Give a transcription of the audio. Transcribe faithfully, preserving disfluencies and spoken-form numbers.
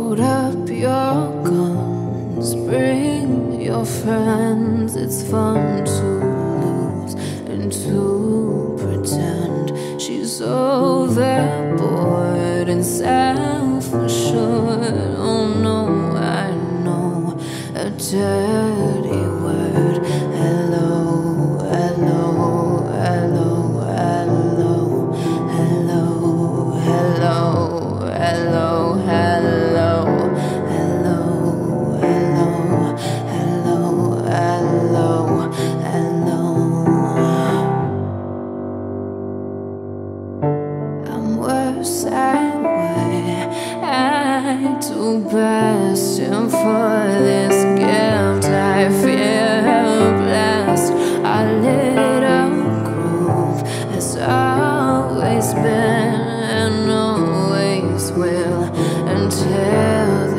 Load up your guns, bring your friends. It's fun to lose and to pretend. She's overboard and self-assured. Oh no, I know a dirty word. Hello, hello, hello, hello, hello, hello, hello, hello, hello, hello, hello, hello, hello. I'm worse anyway. I do best and for this gift I feel blessed. Our little groove has always been and always will until